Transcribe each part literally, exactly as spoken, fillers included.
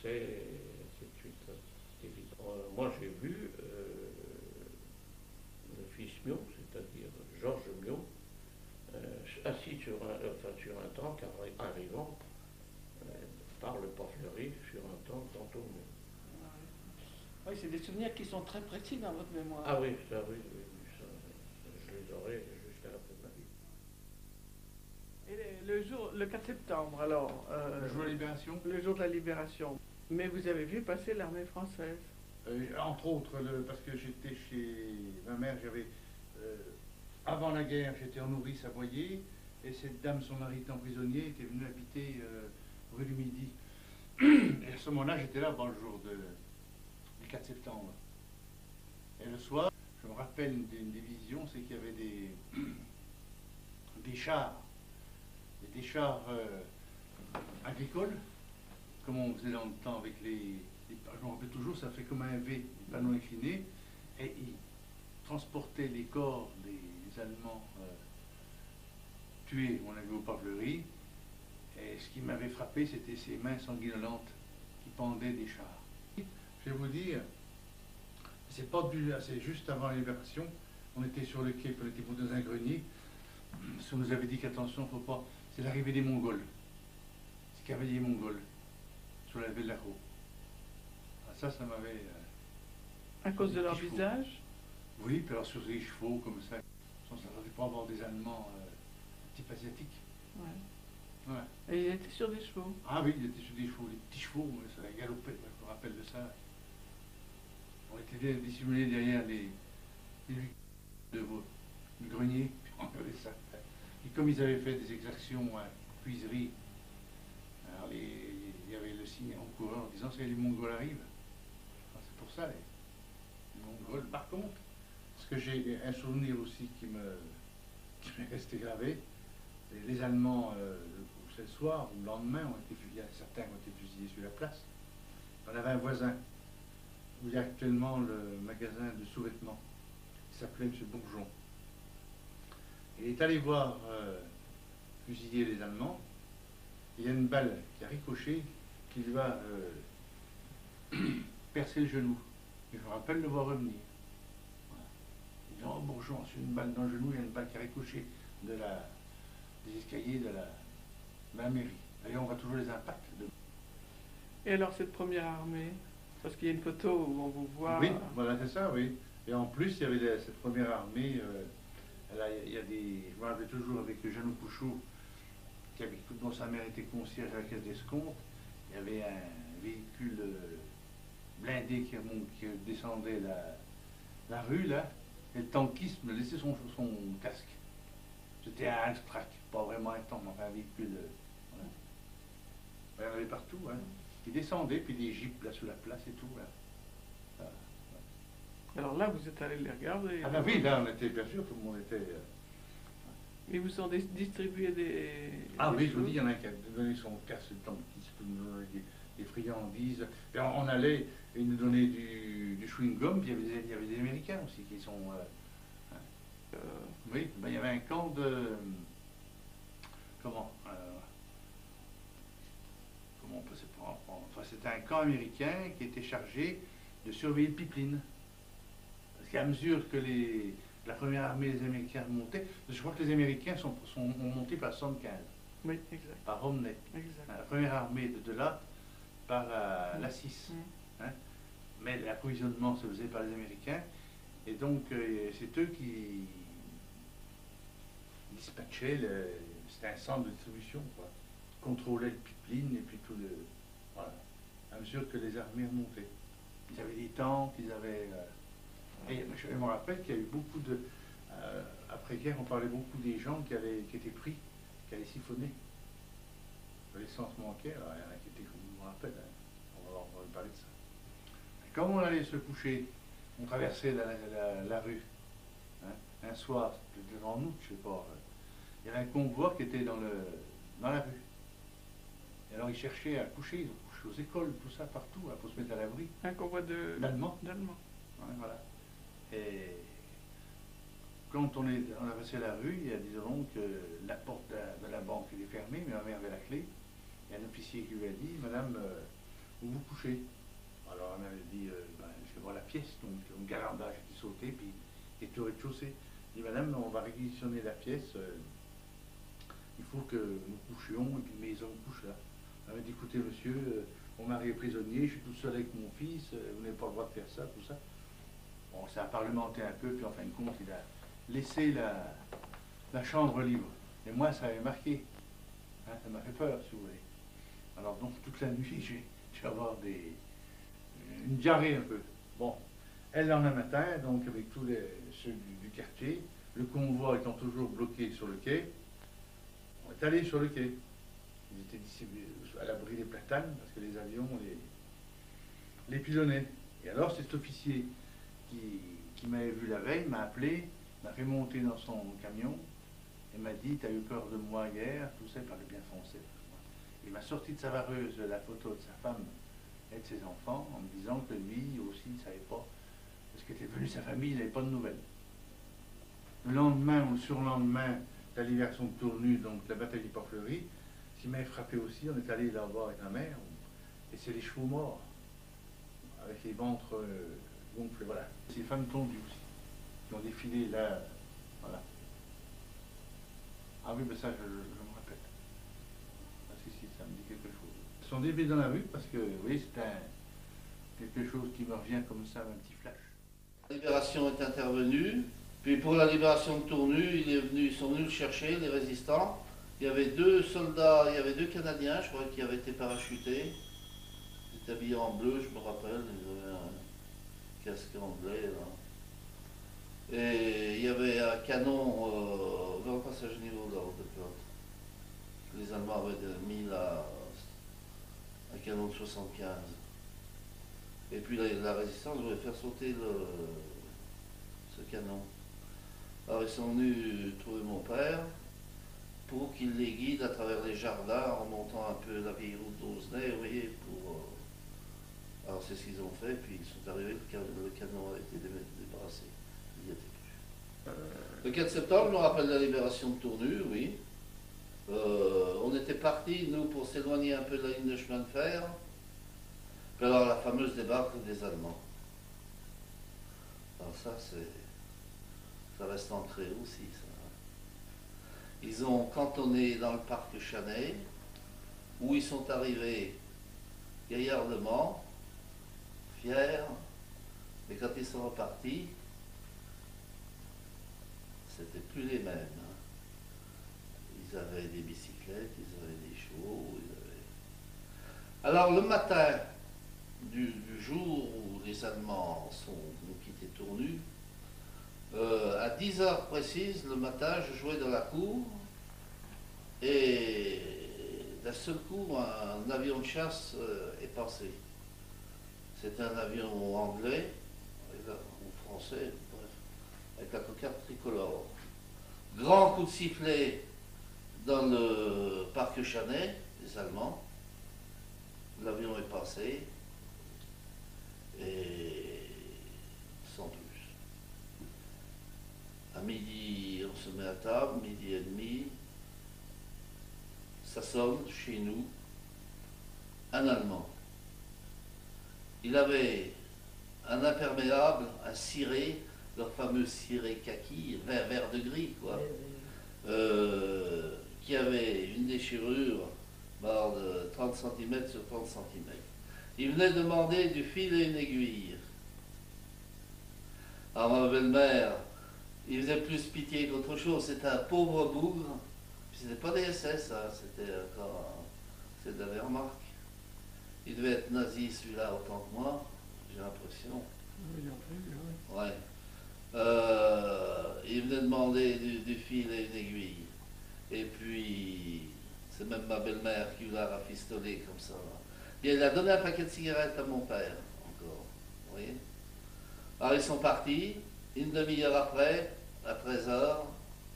succès, et ainsi de suite. C'est évident. Euh, moi, j'ai vu euh, le fils Mion, c'est-à-dire Georges Mion, euh, assis sur un, enfin, sur un tank, arrivant euh, par le port Fleury sur un tank d'Antonio. Oui, c'est des souvenirs qui sont très précis dans votre mémoire. Ah oui, ça, oui, oui, oui, ça, je les aurai jusqu'à la fin de ma vie. Et le, le jour, le quatre septembre, alors euh, Le jour de la libération. Le jour de la libération. Mais vous avez vu passer l'armée française. Euh, entre autres, le, parce que j'étais chez ma mère, j'avais euh, avant la guerre, j'étais en nourrice à Boyer, et cette dame, son mari étant prisonnier, était venue habiter euh, rue du Midi. Et à ce moment-là, j'étais là, bon, le jour de, du quatre septembre. Et le soir, je me rappelle d'une des visions, c'est qu'il y avait des, des chars, des chars euh, agricoles, comme on faisait dans le temps avec les, les, je me rappelle toujours, ça fait comme un V, des panneaux inclinés, et ils transportaient les corps des, des Allemands euh, tués, on a vu au Port Fleury, et ce qui m'avait frappé, c'était ces mains sanguinolentes qui pendaient des chars. Je vais vous dire, c'est pas du, c'est juste avant la libération, on était sur le quai, on était pour dans un grenier, on nous avait dit qu'attention, faut pas, c'est l'arrivée des Mongols, c'est cavaliers mongols, sur la ville de la Roue. Ça, ça m'avait... Euh, à cause de leur chevaux. visage? Oui, puis alors sur des chevaux comme ça, ça ne s'attendait pas à avoir des Allemands euh, type asiatiques. Ouais. Ouais. Et il était sur des chevaux? Ah oui, il était sur des chevaux, des petits chevaux, mais ça galopait, je me rappelle de ça. On était dissimulés derrière les, les de vos du grenier, puis on avait ça. Et comme ils avaient fait des exactions à cuiserie, alors les, il y avait le signe en courant en disant c'est les Mongols arrivent. Alors c'est pour ça, les, les Mongols. Par contre, ce que j'ai un souvenir aussi qui me qui m'est resté gravé, c'est les Allemands, euh, c'est le soir ou le lendemain, ont été fusillés, certains ont été fusillés sur la place. On avait un voisin où il y a actuellement le magasin de sous-vêtements, qui s'appelait M. Bourgeon. Il est allé voir euh, fusiller les Allemands. Il y a une balle qui a ricoché, qui lui a euh, percé le genou. Et je me rappelle le voir revenir. Voilà. Il dit, oh Bourgeon, c'est une balle dans le genou, il y a une balle qui a ricoché de la, des escaliers de la, de la mairie. D'ailleurs, on voit toujours les impacts. De... Et alors cette première armée? Parce qu'il y a une photo où on vous voit... Oui, voilà, c'est ça, oui. Et en plus, il y avait de, cette première armée, euh, là, il y a des... Je me rappelle toujours avec Jeannot Pouchot, qui avait, dont sa mère était concierge à la caisse d'escompte. Il y avait un véhicule euh, blindé qui, qui descendait la, la rue, là, et le tankisme laissait son, son casque. C'était un Alstrac, pas vraiment un tank, mais enfin un véhicule... Euh, voilà. Il y en avait partout, hein. Qui descendaient, puis des jeeps là sous la place et tout. Là. Voilà. Alors là, vous êtes allé les regarder. Ah ben oui, là on était, bien sûr, tout le monde était... Euh... Ils vous ont distribué des... Ah des oui, je vous choses. dis, il y en a un qui a donné son casque de tankiste, nous donner des, des friandises. Et on, on allait, et ils nous donnaient du, du chewing-gum, puis il y, avait des, il y avait des Américains aussi qui sont... Euh, hein. euh, oui, ben, il y avait un camp de... Comment euh, Comment on peut se prendre? Enfin, c'était un camp américain qui était chargé de surveiller le pipeline. Parce qu'à mesure que les, la première armée des Américains montait, je crois que les Américains sont, sont, ont monté par soixante-quinze. Oui, exact. Par Romney. Exact. La première armée de, de là, par la, la six. Mmh. Hein? Mais l'approvisionnement se faisait par les Américains. Et donc, euh, c'est eux qui dispatchaient, c'était un centre de distribution, quoi. Contrôlaient le pipeline et puis tout le... Voilà. À mesure que les armées remontaient. Ils avaient des tanks, ils avaient... Euh, et je me rappelle qu'il y a eu beaucoup de... Euh, après-guerre, on parlait beaucoup des gens qui, allaient, qui étaient pris, qui allaient siphonner. L'essence manquait, alors il y en a qui étaient, je me rappelle, hein, on, va, on va parler de ça. Et quand on allait se coucher, on traversait la, la, la rue. Hein, un soir, c'était devant nous, je sais pas, il y avait un convoi qui était dans, le, dans la rue. Et alors ils cherchaient à coucher, ils ont couché aux écoles, tout ça, partout, là, pour se mettre à l'abri. Un convoi de... d'Allemands. D'Allemands. Ouais, voilà. Et quand on, est, on a passé la rue, il y a disons que la porte de, de la banque était fermée, mais ma mère avait la clé. Il y a un officier qui lui a dit, Madame, euh, où vous couchez. Alors elle m'avait dit, euh, ben, je vais voir la pièce, donc une garanda, j'ai dû sauter, puis il était au rez-de-chaussée. Je dis, madame, on va réquisitionner la pièce, euh, il faut que nous couchions, et puis mes hommes couchent là. Elle m'a dit, écoutez monsieur, euh, mon mari est prisonnier, je suis tout seul avec mon fils, euh, vous n'avez pas le droit de faire ça, tout ça. Bon, ça a parlementé un peu, puis en fin de compte, il a laissé la, la chambre libre. Et moi, ça avait marqué, hein, ça m'a fait peur, si vous voulez. Alors donc, toute la nuit, j'ai j'ai avoir des, une diarrhée un peu. Bon, elle, le lendemain matin, donc avec tous les, ceux du, du quartier, le convoi étant toujours bloqué sur le quai, on est allé sur le quai. Ils étaient distribués à l'abri des platanes, parce que les avions les, les pilonnaient. Et alors, cet officier qui, qui m'avait vu la veille m'a appelé, m'a fait monter dans son camion, et m'a dit, tu as eu peur de moi hier, tout ça, il parlait bien français. Il m'a sorti de sa vareuse la photo de sa femme et de ses enfants, en me disant que lui aussi, il ne savait pas, parce qu'était devenu sa famille, il n'avait pas de nouvelles. Le lendemain ou le surlendemain de la libération de Tournu, donc la bataille du Port-Fleuri, ce qui m'avait frappé aussi, on est allé là-bas avec ma mère, et c'est les chevaux morts, avec les ventres euh, gonflés, voilà. C'est les femmes tondues aussi, qui ont défilé là, voilà. Ah oui, mais ça, je, je me rappelle. Ah si, si, ça me dit quelque chose. Ils sont débutés dans la rue, parce que, oui, c'est un, quelque chose qui me revient comme ça, un petit flash. La libération est intervenue, puis pour la libération de Tournu, il est venu, ils sont venus le chercher, les résistants. Il y avait deux soldats, il y avait deux Canadiens, je crois, qui avaient été parachutés. Ils étaient habillés en bleu, je me rappelle, ils avaient un casque anglais, là. Et il y avait un canon euh, vers le passage niveau là, haute de pelote. Les Allemands avaient mis là un canon de soixante-quinze. Et puis la, la résistance voulait faire sauter le, ce canon. Alors ils sont venus trouver mon père pour qu'il les guide à travers les jardins en montant un peu la vieille route d'Auzenay, vous voyez, pour... Euh... Alors c'est ce qu'ils ont fait, puis ils sont arrivés, le, le canon a été débarrassé. Il n'y était plus. Le quatre septembre, je me rappelle la libération de Tournu, oui. Euh, on était partis, nous, pour s'éloigner un peu de la ligne de chemin de fer. Puis alors la fameuse débarque des Allemands. Alors ça, c'est... ça reste ancré aussi, ça. Ils ont cantonné dans le parc Chanay, où ils sont arrivés gaillardement, fiers, mais quand ils sont repartis, c'était plus les mêmes. Hein. Ils avaient des bicyclettes, ils avaient des chevaux, ils avaient... Alors le matin du, du jour où les Allemands sont, ont quitté Tournu, Euh, à dix heures précises, le matin, je jouais dans la cour et d'un seul coup, un, un avion de chasse euh, est passé. C'était un avion anglais, ou français, bref, avec la cocarde tricolore. Grand coup de sifflet dans le parc Chanay, des Allemands. L'avion est passé et sans plus. À midi, on se met à table, midi et demi, ça sonne chez nous, un Allemand. Il avait un imperméable, un ciré, leur fameux ciré kaki, vert, vert de gris, quoi, euh, qui avait une déchirure bah, de trente centimètres sur trente centimètres. Il venait demander du fil et une aiguille. Alors ma belle-mère, il faisait plus pitié qu'autre chose, c'était un pauvre bougre, puis c'était pas des S S, hein, c'était encore, c'est de la Wehrmacht. Il devait être nazi celui-là autant que moi, j'ai l'impression. Oui, en plus, oui. Ouais. Euh, il venait demander du, du fil et une aiguille. Et puis, c'est même ma belle-mère qui l'a rafistolé comme ça. Et elle a donné un paquet de cigarettes à mon père, encore, vous voyez. Alors ils sont partis. Une demi-heure après, à treize heures,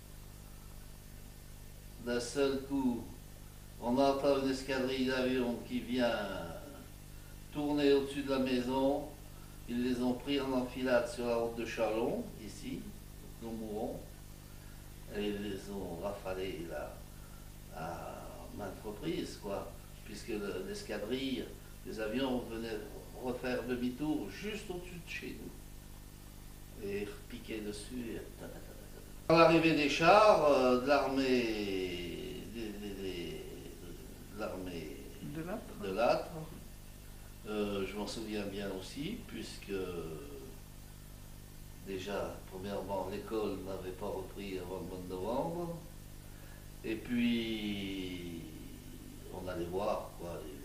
d'un seul coup, on entend une escadrille d'avions qui vient tourner au-dessus de la maison. Ils les ont pris en enfilade sur la route de Chalon, ici, nous mourons, et ils les ont rafalés là, à maintes reprises, quoi, puisque l'escadrille les avions venaient refaire demi-tour juste au-dessus de chez nous et piquaient dessus. Et ta, ta, ta, ta, ta. À l'arrivée des chars, euh, de l'armée de l'armée De l'âtre. de l'âtre, euh, je m'en souviens bien aussi, puisque déjà, premièrement, l'école n'avait pas repris avant le mois de novembre, et puis on allait voir quoi, les,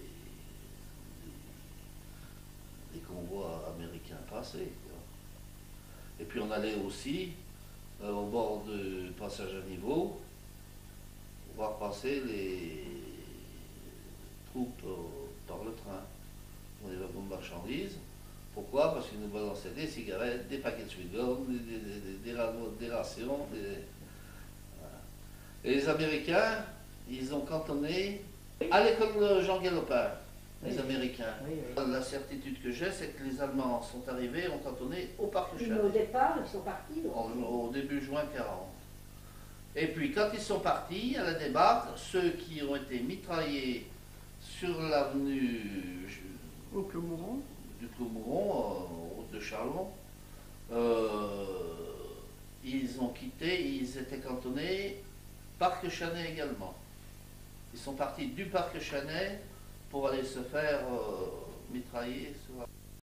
les, les convois américains passer. Quoi. Et puis on allait aussi euh, au bord du passage à niveau voir passer les troupes euh, par le train. On est beaucoup de marchandises. Pourquoi? Parce qu'ils nous balançaient des cigarettes, des paquets de chewing-gum, des, des, des, des, des rations. Des... Voilà. Et les Américains, ils ont cantonné à l'école Jean Galopin, les oui. Américains. Oui, oui. La certitude que j'ai, c'est que les Allemands sont arrivés, ont cantonné au parc Chanay. Au départ, ils sont partis. Au, au début juin quarante. Et puis quand ils sont partis à la débarque, ceux qui ont été mitraillés sur l'avenue au Clos-Mouron, du Clos-Mouron, euh, route de Charlon, euh, ils ont quitté, ils étaient cantonnés parc Chanay également. Ils sont partis du parc Chanay pour aller se faire euh, mitrailler sur la...